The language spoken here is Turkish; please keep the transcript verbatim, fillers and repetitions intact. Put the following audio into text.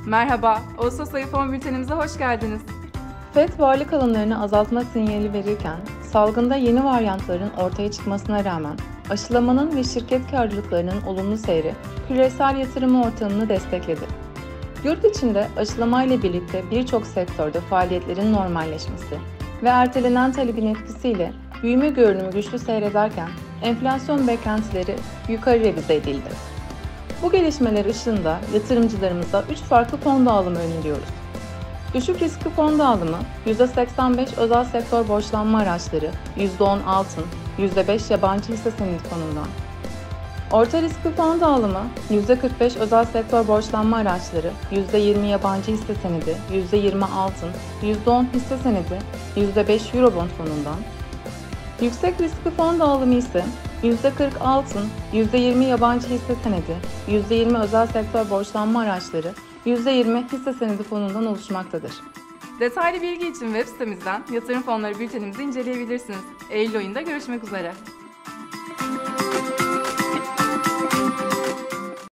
Merhaba, Ağustos ayı fon bültenimize hoş geldiniz. F E D varlık alımlarını azaltma sinyali verirken, salgında yeni varyantların ortaya çıkmasına rağmen aşılamanın ve şirket karlılıklarının olumlu seyri küresel yatırım ortamını destekledi. Yurt içinde aşılamayla birlikte birçok sektörde faaliyetlerin normalleşmesi ve ertelenen talebin etkisiyle büyüme görünümü güçlü seyrederken enflasyon beklentileri yukarı revize edildi. Bu gelişmeler ışığında yatırımcılarımıza üç farklı fon dağılımı öneriyoruz. Düşük riskli fon dağılımı, yüzde seksen beş özel sektör borçlanma araçları, yüzde on altın, yüzde beş yabancı hisse senedi fonundan. Orta riskli fon dağılımı, yüzde kırk beş özel sektör borçlanma araçları, yüzde yirmi yabancı hisse senedi, yüzde yirmi altın, yüzde on hisse senedi, yüzde beş Eurobond fonundan. Yüksek riskli fon dağılımı ise yüzde kırk altın, yüzde yirmi yabancı hisse senedi, yüzde yirmi özel sektör borçlanma araçları, yüzde yirmi hisse senedi fonundan oluşmaktadır. Detaylı bilgi için web sitemizden yatırım fonları bültenimizi inceleyebilirsiniz. Eylül ayında görüşmek üzere.